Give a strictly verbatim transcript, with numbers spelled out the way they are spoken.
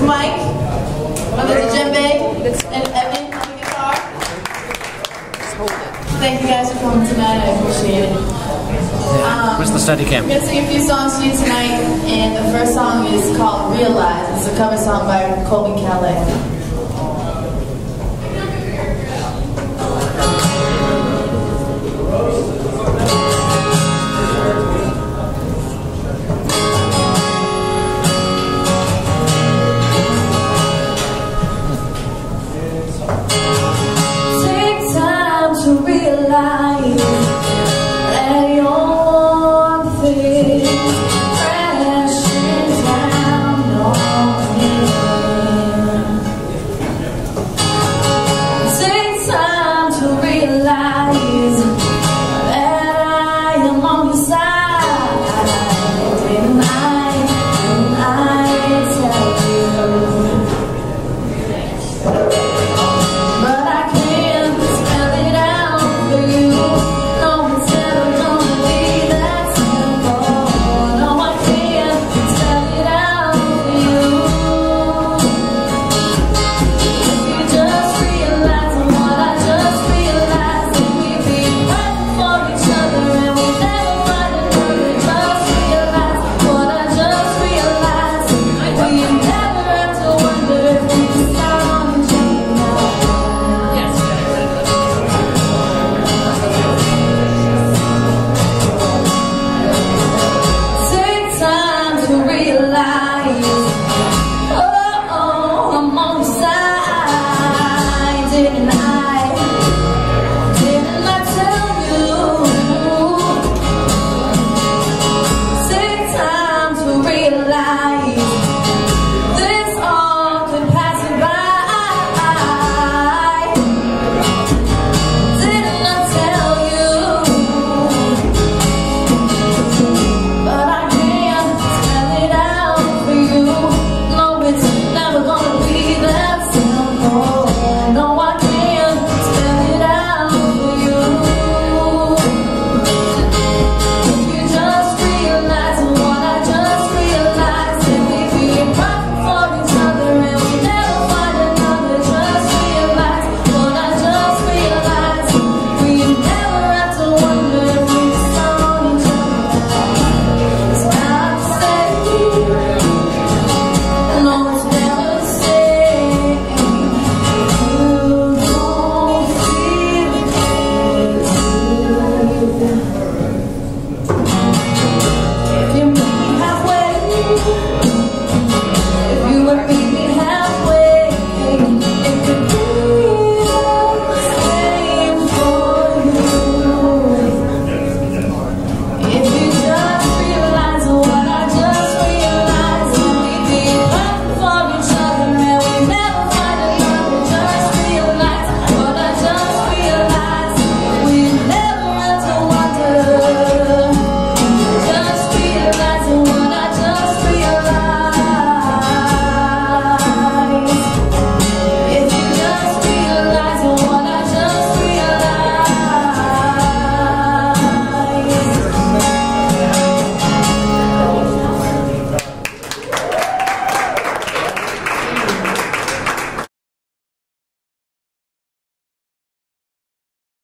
Mike on the djembe, and Evan on the guitar. Thank you guys for coming tonight. I appreciate it. Um, Where's the study camp? I'm going to sing a few songs to you tonight, and the first song is called Realize. It's a cover song by Colby Calais. To realize that your thing crashing down on me. Take time to realize that I am on your side, and I